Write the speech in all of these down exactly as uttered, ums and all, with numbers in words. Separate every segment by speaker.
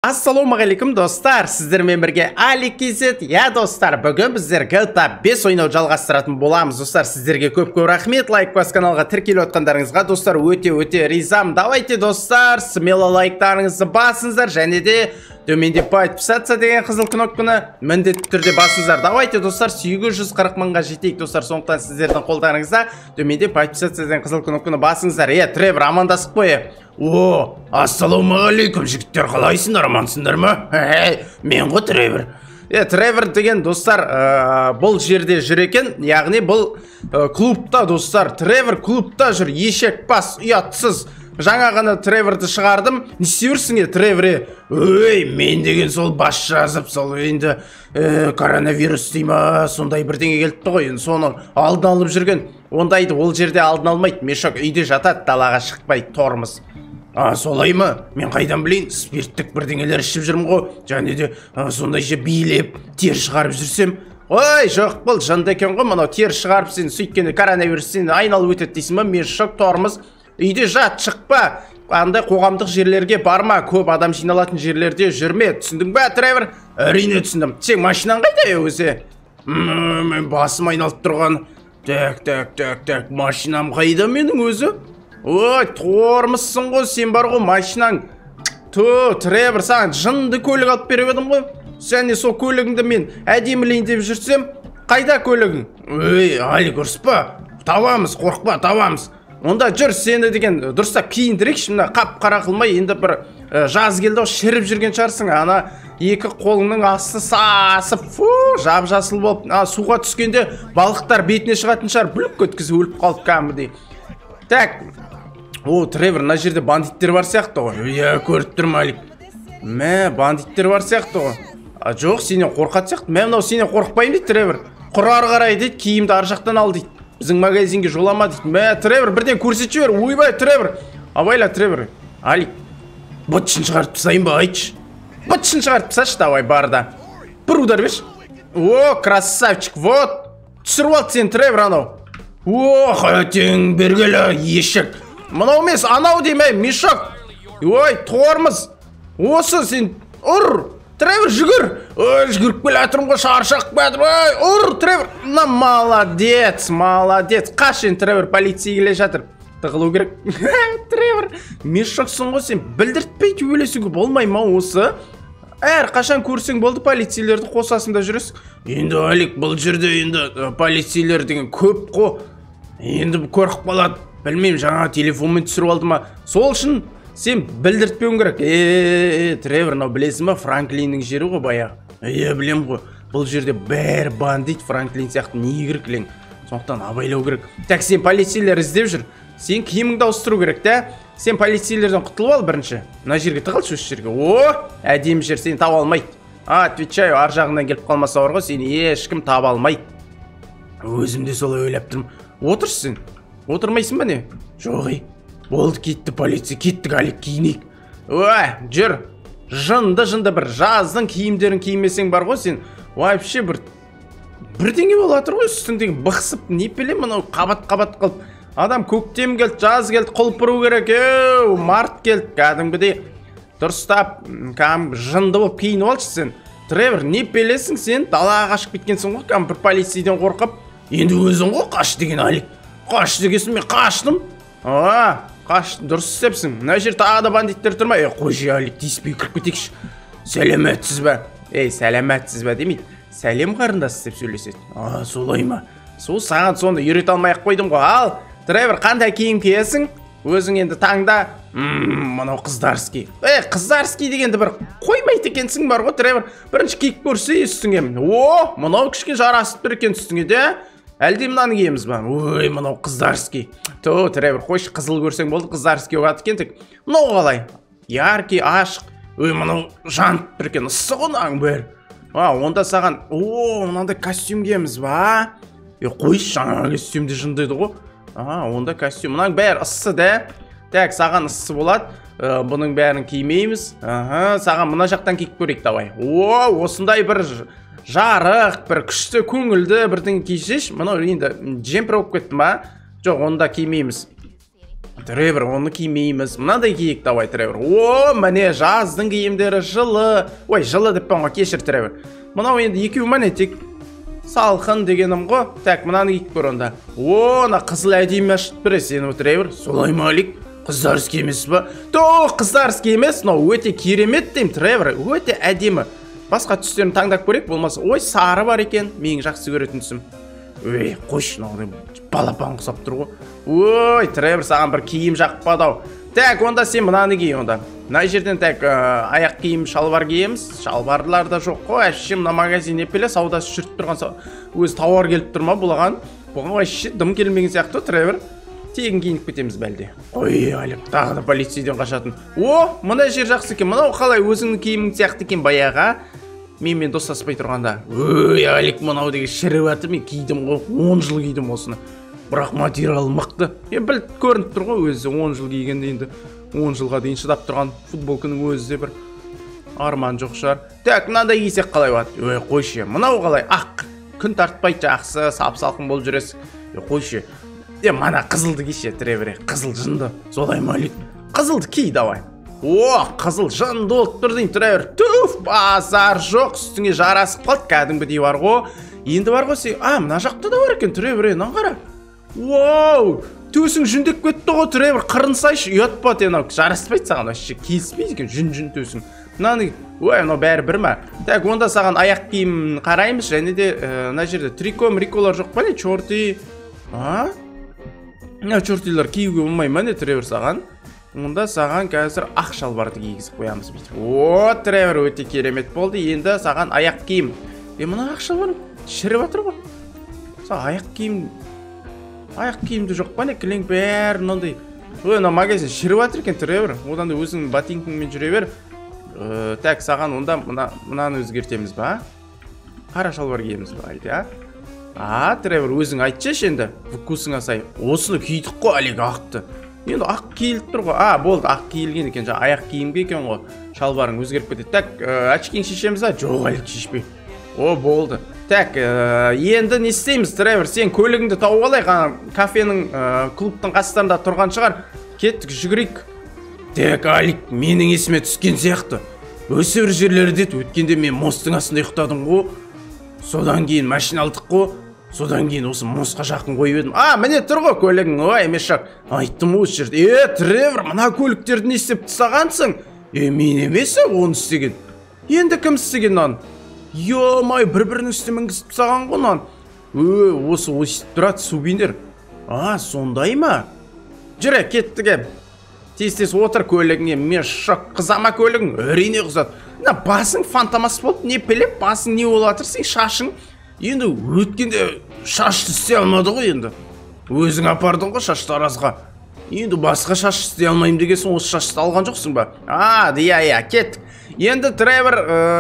Speaker 1: Ассалаумағалейкум достар, сіздермен бірге Алик кз. Я достар, бүгін біздер джи ти эй бес ойнау жалғастыратын боламыз. Достар, сіздерге көп-көп рахмет. Лайк бас каналға тіркеліп отқандарыңызға достар өте-өте ризам. Давайте достар, смело лайктарыңызды басыңыздар және де төменде подписаться деген қызыл кнопканы міндетті түрде басыңыздар. Давайте достар, сегіз жүз қырық мыңға жетейік достар. Сондықтан сіздердің қолдарыңызда төменде подписаться деген қызыл кнопканы басыңыздар. Е, Тревор, амандасып қойы. О, ассалаумағалейкум жігіттер, қалайсыңдар, амансыңдар ма? Хей, мен ғой Тревор. Е, Тревор деген достар, бұл жерде жүр екен, яғни бұл клубта достар. Тревор клубта жүр, ешек бас, ұятсыз. Жаңа ғана Треворды шығардым. Не істеуірсің е, Треворе? Өй, мен деген сол бас жазып, сол енді коронавирус дейма, сондай бірдеңе келіпті ғой. Соны алдын алып жүрген. Ондайды ол жерде алдын алмайды. Мешок үйде жатады, далаға шықпайды, тормыз. А, солай ма? Мен қайдан білейін, спирттік бірдеңелер ішіп жүрмін ғой. Және де сондай же билеп, тер шығарып жүрсем. Ой, жоқ, бұл жынды екен ғой, мынау тер шығарып сен сөйткенде коронавирус сен айналып өтеді дейсің ба? Мешок, тормыз. Үйде жат, шықпа. Андай қоғамдық жерлерге барма, көп адам жиналатын жерлерде жүрме. Түсіндің бе, Тревор? Әрине түсіндім. Сен машинаң қайда өзі? Мен басым айналып тұрған. Так, так, так, так, машинам қайда менің өзі? Ой, тормызсың ғой, сен бар ғой машинаң. Ту, Тревор, саған жынды көлік алып беріп едім ғой. Сен не сол көлігіңді мен әдемілейін деп жүрсем, қайда көлігің? Ой, Алик, ұрыспа. Табамыз, қорықпа, табамыз. Онда жүр, сені деген дұрыстап киіндірекші, мына қап-қара қылмай, енді бір жаз келді, шіріп жүрген шығарсың. Ана екі қолыңның асты сасып, фу, жап-жасыл болып, суға түскенде балықтар бетіне шығатын шығар, бүлік өткізіп өліп қалып кәмідей. Так, о, Тревор, мына жерде бандиттер бар сияқты ғой. Иә, көріп тұрмын, Алик. Мә, бандиттер бар сияқты ғой. Жоқ, сенен қорқат сияқты. Мә, мынау сенен қорықпайым дейді, Тревор. Құрар қарай дейді, киімді ар жақтан ал дейді. Біздің магазинге жолама дейді. Мә, Тревор, бірден көрсетші бер. Ойбай, Тревор. Абайла, Тревор. Алик, бұтшын шығарып тысайын ба, айтшы. Бұтшын шығарып тысашы, давай, бар да. Бір удар берші. О, красавчик, вот. Түсіріп алды сен, Тревор, анау. О, қайтең, бергелі, ешек. Мынау емес, анау деймей, мешок. Ой, тормыз. Осы сен, ұр. Тревор, жүгір. Ой, жүгіріп келе атырым ғой, шаршақ бәдір. Ой, ұр, Тревор. На, молодец, молодец. Қашын, Тревор, полиция келе жатыр. Тығылу керек. Тревор, мешоксың ғой сен. Білдіртпейді өлесің ғой, болмай ма осы? Әр қашан көрсең болды, полицейлерді қосасында жүресің. Енді, Алик, бұл жерде енді полицейлер деген көп қо. Енді көріп қалады. Білмеймін, жаңа телефонмен түсіріп алды ма. Сол үшін сен білдіртпеуің керек. Е-е-е, Тревор, нау білесің ба, Франклиннің жері ғой баяғы. Е, білем ғой. Бұл жерде бәрі бандит, Франклин сияқты негір кілең. Сондықтан абайлау керек. Так, сен полицейлер іздеп жүр. Сен киіміңді ауыстыру керек, та? Сен полицейлерден құтылып ал бірінші. Мына жерге тығылшы осы жерге. О, әдемі жер, сені таба алмайды. А, отвечаю, ар жағынан келіп қалмаса бар ғой, сені ешкім таба алмайды. Өзімде солай ойлап тұрмын. Отырсың сен. Отырмайсың ба не? Жоғи. Болды, кетті полиция, кеттік, Алик, киінейік. Ой, жүр. Жынды-жынды бір жаздың киімдерін киімесең бар ғой сен. Вообще бір бірдеңе болатыр ғой, үстіңдегі бықсып, не білем, мынау қабат-қабат қылып. Адам көктем келді, жаз келді, құлпыру керек. Еу, март келді, кәдімгідей. Дұрыстап, кәм жынды болып киініп алшы сен. Тревор, не белесің сен? Далаға қашып кеткенсің ғой, кәм бір полицейден қорқып. Енді өзің ғой қаш деген, Алик. Қаш дегесін, мен қаштым. А, қаш, дұрыс істепсің. Мына жер тағы да бандиттер тұрма. Е, қойшы, Алик, тиіспей кіріп кетекші. Сәлеметсіз бе? Ей, сәлеметсіз бе демейді. Сәлем қарындас деп сөйлеседі. А, солай ма? Сол саған сонда үйрете алмай-ақ қойдым ғой. Ал, Тревор, қандай киім киесің? Өзің енді таңда, ммм, мынау қыздарский. Е, қыздарский дегенді бір қоймайды екенсің бар ғой, Тревор. Бірінші киіп көрсе үстіңе. О, мынау кішке жарасып тұр екен үстіңе де. Әлде мынаны киеміз ба? Ой, мынау қыздарский. То, Тревор, қойшы, қызыл көрсең болды, қыздарский оғат екентік. Мынау қалай? Яркий, ашық. Ой, мынау жанып тұр екен, ысығын бер. А, онда саған, о, мынандай костюм киеміз ба? Е, қойшы, жаңа костюмде жындайды ғой. А, онда костюм. Мұның бәрі ыссы да. Так, саған ыссы болады. Бұның бәрін кимейміз. Аха, саған мына жақтан киіп көрейік, давай. О, осындай бір жарық, бір күшті, көңілді бірдің киішеш. Мұны енді жемпір болып кетті ма? Жоқ, онда кимейміз. Тревор, оны кимейміз. Мынандай киейік давай, Тревор. О, міне жаздың киімдері жылы. Ой, жылы деп паңға кешір, Тревор. Мынау енді екеу міне тек салқын дегенім ғой. Так, мынаны киіп көр онда. О, на қызыл әдейме ашып бірі сені, Тревор. Солай ма алик? Қыздарский емес ба? То, қыздарский емес, но өте керемет дейм, Тревор. Өте әдемі. Басқа түстерін таңдап көрек болмаса. Ой, сары бар екен. Менің жақсы көретін түсім. Ой, қойш, балапан құсап тұр ғой. Ой, Тревор, саған бір киім жақпады-ау. Так, онда сен мынаны кей онда. Мына жерден так аяқ киім, шалбар киеміз. Шалбарлар да жоқ қой. Әшше мына магазин епеле саудасы жүріп тұрған өз тауар келіп тұрма бұлаған. Бұған әшше дым келмеген сияқты, Тревор. Тегін киініп кетеміз бәлде. Ой, әліп, тағы да полицейден қашатын. О, мына жер жақсы екен. Мынау қалай өзіңнің киімің сияқты екен баяға. Менімен достаспай тұрғанда. Ой, әлік, мынау деген шіріп әті мен кидім ғой. он жыл кидім осыны. Бірақ материал мықты. Е, біліп көрініп тұр ғой өзі он жыл кигенде енді он жылға дейін шыдап тұрған футболканың өзі бір арман жоқ шығар. Так, мынандай кисек қалай болады? Ой, қойшы. Мынау қалай? Ақ, күн тартпайды, жақсы, сап-салқын болып жүресің. Е, қойшы. Е, мана қызылды кише, Тревор, қызыл жынды. Солай ма алик? Қызылды ки давай. О, қызыл жынды болып тұр дейм, Тревор. Түф, базар жоқ, үстіңе жарасып қалды, кәдімгідей бар ғой. Енді бар ғой сен. А, мына жақта да бар екен, Тревор, нан қара. Вау, төсің жүндеп кетті ғой, Тревор, қырынсайшы, ұят па тенау, жараспайды саған, вообще келіспейді екен, жүн-жүн төсің. Мынаны, ой, мынау бәрі бір ма? Так, онда саған аяқ киім қараймыз, және де мына жерде трико, мриколар жоқ па не, чорти. А? Мына чортилар киюге болмай ма не, Тревор, саған? Онда саған қазір ақ шалбарды кигізіп қоямыз бүйтіп. О, Тревор, өте керемет болды. Енді саған аяқ киім. Е, мына ақ шалбар шіріп отыр ғой. Саған аяқ киім аяқ киімді жоқ па не, кілең бәрі мынандай. Ой, мына магазин шіріп отыр екен, Тревор. Одан да өзің ботинкаңмен жүре бер. Так, саған онда мынаны өзгертеміз ба? Қара шалбар киеміз ба әлде, а? А, Тревор, өзің айтшы енді, вкусыңа сай. Осыны кидік қой, әлек ақты. Енді ақ киіліп тұр ғой. А, болды, ақ киілген екен. Жаңа аяқ киімге екен ғой. Шалбарың өзгеріп кетеді. Так, очкиң шешеміз ба? Жоқ, әлек шешпей. О, болды. Так, енді не істейміз, Тревор? Сен көлігіңді тауып алайық, кафенің, клубтың қастарында тұрған шығар. Кеттік, жүгірейік. Так, Алик, менің есіме түскен сияқты. Өсі бір жерлерде өткенде мен мосттың астында ұйықтадым ғой. Содан кейін машина алдық қой. Содан кейін осы мостқа жақын қойып едім. А, міне тұр ғой көлігің. Ой, емес шақ. Айттым осы жерде. Е, Тревор, мына көліктерді не істеп тастағансың? Е, мен емес оны істеген. Енді кім істеген нан? Йо-май, бір-бірінің үстімен кісіп тастаған ғой нан. Ө, осы өсіп тұрады сувенир. А, сондай ма? Жүре, кеттіге. Тез-тез отыр көлігіңе. Мен шақ, қызама көлігің. Өрине қызады. На, басың фантомас болып, не пілеп, басың не олатыр, сен шашың. Енді өткенде шашты істей алмады ғой енді. Өзің апардың ғой шашты аразға. Енді басқа шаш істей алмайым дегесің, осы шашты алған жоқсың ба? А, дия-ия, кет. Енді Тревор,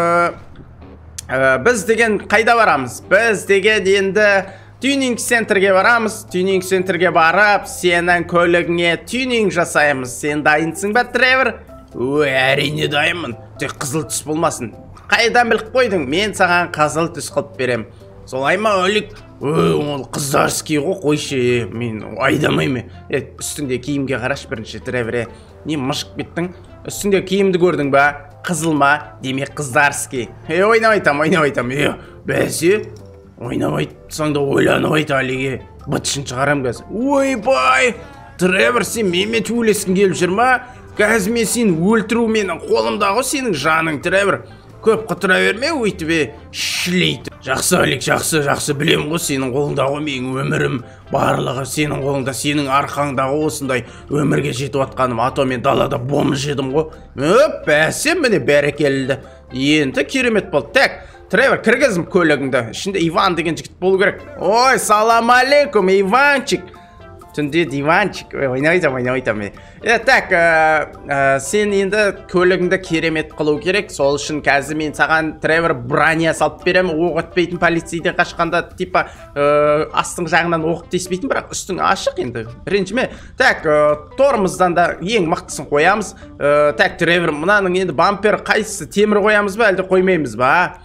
Speaker 1: біз деген қайда барамыз? Біз деген енді тюнинг центрге барамыз. Тюнинг центрге барып, сенің көлігіңе тюнинг жасаймыз. Сен дайынсың ба, Тревор? Ой, әрине дайынмын. Тек қызыл түс болмасын. Қайдан біліп қойдың? Мен саған қызыл түс қылып берем. Солай ма, Олик? Ой, ол қыздарский ғой, қойшы. Мен айдамайым. Үстіңде киімге қараш бірінші, Тревор. Не мышық беттің? Үстіңде киімді көрдің ба? Қызыл ма? Демек қыздарский. Е, ойнап айтам, ойнап айтам. Е, бәсе? Ойнап айтсаң да ойланып айт, Алиге. Бытшын шығарам қазір. Ой, бай! Тревор, сен менімен төбелескің келіп жүр ма? Қазір мен сені өлтіру менің қолымдағы сенің жаның, Тревор. Көп қытыра берме, өйтіп шілейді. Жақсы, Алик, жақсы, жақсы білем ғой, сенің қолыңдағы менің өмірім барлығы, сенің қолыңда, сенің арқаңдағы осындай өмірге жетіп атқаным, ато мен далада бомж жедім ғой. Өп, бәсе, міне бәрекелді. Енді керемет болды. Так, Тревор, кіргізім көлігіңді. Ішінде Иван деген жігіт болу керек. Ой, салам алейкум, Иванчик. Түнде диванчик, ойнайтам, ойнайтам. Е, так, сен енді көлігіңді керемет қылу керек. Сол үшін қазір мен саған Тревор броня салып берем. Оқ өтпейтін, полицейден қашқанда типа астың жағынан оқ теспейтін, бірақ үстің ашық енді. Ренжіме. Так, тормыздан да ең мықтысын қоямыз. Так, Тревор, мынаның енді бампер қайсысы, темір қоямыз ба, әлде қоймаймыз ба?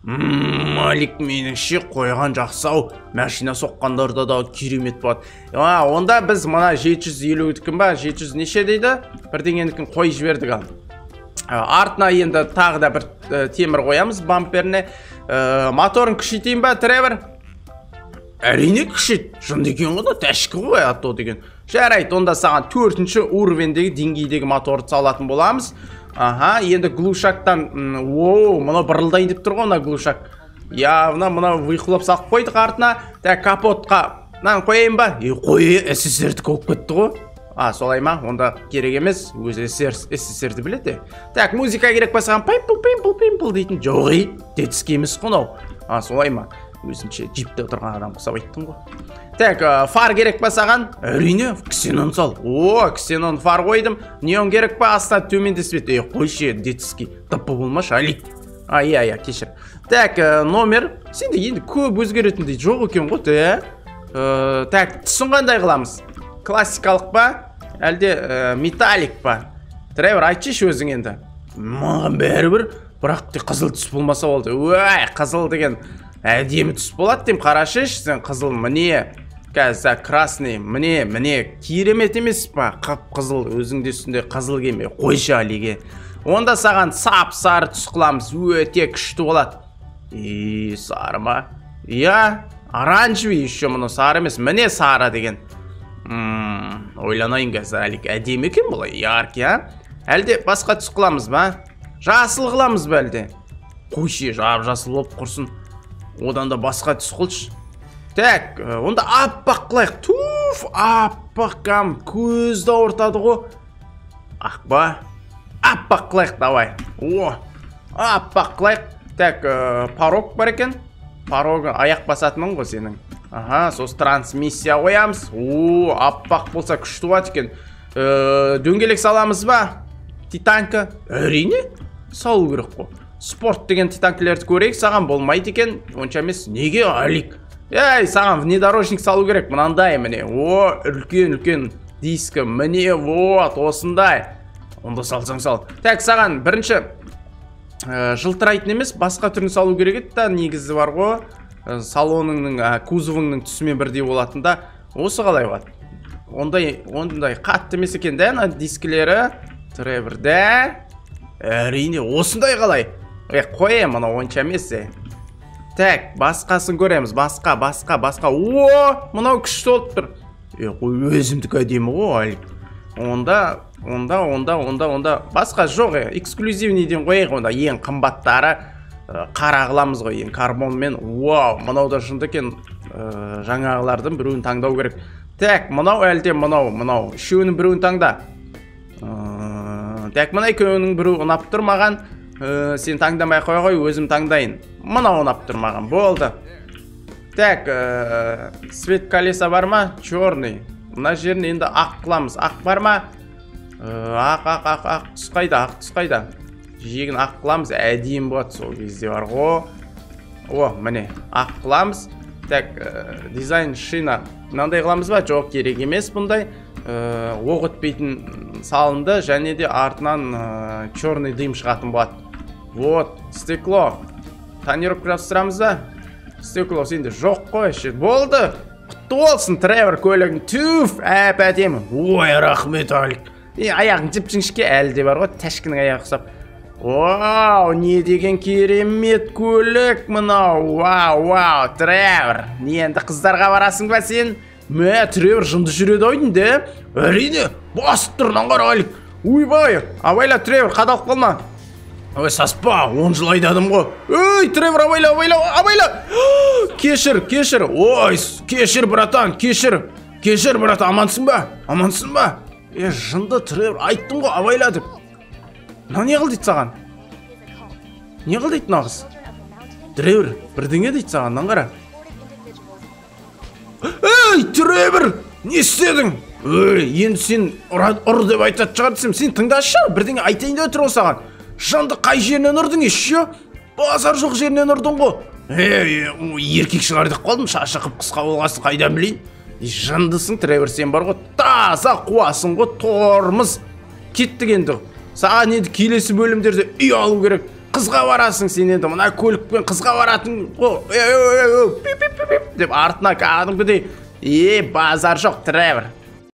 Speaker 1: Алик меніңше қойған жақсы ау, машина соққандарда да керемет болады. А, онда біз мына жеті жүз елудікін ба, жеті жүз неше дейді? Бірдеңенікін қой жібердік ал. Артына енді тағы да бір темір қоямыз бамперіне. Моторын күшейтейін ба, Тревор? Әрине күшейт, жынды екен ғой, тәшкі ғой атто деген. Жарайды, онда саған төртінші уровендегі деңгейдегі моторды салатын боламыз. Аха, енді глушактан, оу, мұна бұрылдайын деп тұр ғой, мұна глушак. Явна, мұна выйқылап сақып қойдық артына. Так, капотқа, нан қойайын ба? Е, қойы, эс эс эрді көп кетті ғой. А, солай ма? Онда керек емес, өзі эс эс эрді біледі. Так, музыка керек басқан, пимпл, пимпл, пимпл дейтін. Жоғи, детский емес қонау. А, солай ма? Өзінше джипте отырған адам құсап айттым ғой. Так, фар керек па саған? Әрине, ксенон сал. О, ксенон фар қойдым. Неон керек па? Астан төменде свет. Е, қойшы, детский. Таппы болмаш, Алик. А, иә, иә, кешір. Так, номер. Сенде енді көп өзгеретіндей жоқ екен ғой, ә? Так, түсін қандай қыламыз? Классикалық па? Әлде металлик па? Тревор, айтшыш өзің енді. Маған бәрібір, бірақ те қызыл түс болмаса болды. Өй, қызыл деген әдемі түс болады дейм, қарашыш, сен қызыл міне, қазір красный, міне, міне, керемет емес па, қап қызыл, өзіңде үстінде қызыл кеме, қойшы Алиге. Онда саған сап сары түс қыламыз, өте күшті болады. И, сары ма? Иә, оранжевый еще мұны сары емес, міне сары деген. Ойланайын қазір Алик, әдемі екен бұлай, ярк, я? Әлде басқа түс қыламыз ба? Жасыл қыламыз ба әлде? Қойшы, жап жасыл болып құрсын. Одан да басқа түс қылшы. Так, онда аппақ қылайық. Туф, аппақ кам, көзді ауыртады ғой. Ақ ба? Аппақ қылайық, давай. О, аппақ қылайық. Так, порог бар екен. Порог аяқ басатының ғой сенің. Аха, сосы трансмиссия қоямыз. О, аппақ болса күшті болады екен. Дөңгелек саламыз ба? Титанка? Әрине, салу керек қой. Спорт деген титанкілерді көрейік, саған болмайды екен, онша емес. Неге, Алик? Ей, саған внедорожник салу керек, мынандай міне. О, үлкен-үлкен дискі, міне, вот, осындай. Онда салсаң сал. Так, саған бірінші жылтырайтын емес, басқа түрін салу керек еді да, негізі бар ғой. Салоныңның, кузовыңның түсімен бірдей болатында. Осы қалай болады? Ондай, ондай қатты емес екен да, дискілері. Тревор, да? Әрине, осындай қалай? Е, қойы, мұна онша емес. Так, басқасын көреміз, басқа, басқа, басқа. О, мұнау күшті олып тұр. Е, қой, өзімдік әдемі ғой, Алик. Онда, онда, онда, онда, онда, басқа жоқ, эксклюзивнейден қойық, онда ең қымбаттары қара қыламыз ғой, ең карбонмен. Вау, мұнау да жынды екен, жаңағылардың біреуін таңдау керек. Так, мұнау әлде мұнау, мұнау, үшеуінің біреуін таңда. Так, мұнай көңінің біреу ұнап тұр маған. Сен таңдамай қой ғой, өзім таңдайын. Мұнау ұнап тұр маған, болды. Так, свет колеса бар ма? Черный. Мұна жерін енді ақ қыламыз. Ақ бар ма? Ақ, ақ, ақ, ақ, түс қайда, ақ түс қайда. Жегін ақ қыламыз, әдейін болады сол кезде бар ғой. О, міне, ақ қыламыз. Так, дизайн шина. Мынандай қыламыз ба? Жоқ, керек емес бұндай. Оқ өтпейтін салынды, және де артынан черный дым шығатын болады. Вот, стекло. Тонировка жапсырамыз да? Стекло сенде жоқ қой, болды. Құтты болсын, Тревор, көлігің. Түф, әп әдемі. Ой, рахмет, Алик. Аяғың жіп-жіңшке әлде бар ғой, тәшкінің аяғы құсап. Вау, не деген керемет көлік мынау. Вау, вау, Тревор. Не енді қыздарға барасың ба сен? Мә, Тревор жынды жүреді ойдың де? Әрине, басып тұрнан қара, Алик. Уйбай, абайла, Тревор, қадалып қалма. Ой, саспа, он жыл айдадым ғой. Ой, Тревор, абайла, абайла, абайла. Кешір, кешір. Ой, кешір, братан, кешір. Кешір, братан, амансың ба? Амансың ба? Е, жынды, Тревор, айттым ғой, абайла деп. Мына не қыл дейді саған? Не қыл дейді нағыз? Тревор, бірдеңе дейді саған, нан қара. Ей, Тревор, не істедің? Ой, енді сен ұр деп айтады шығардысым. Сен тыңдашы, бірдеңе айтайын деп отыр саған. Жанды қай жерінен ұрдың ешші? Базар жоқ жерінен ұрдың ғой. Ей, еркек шығар деп қалдым, шашы қып қысқа болғасын қайдан білейін. Жандысың, Тревор, сен бар ғой, таза қуасың ғой, тормыз. Кеттік енді. Саған енді келесі бөлімдерде үй алу керек. қызға барасың сен енді, мына көлікпен қызға баратын ғой деп артына кәдімгідей е базар жоқ Тревор.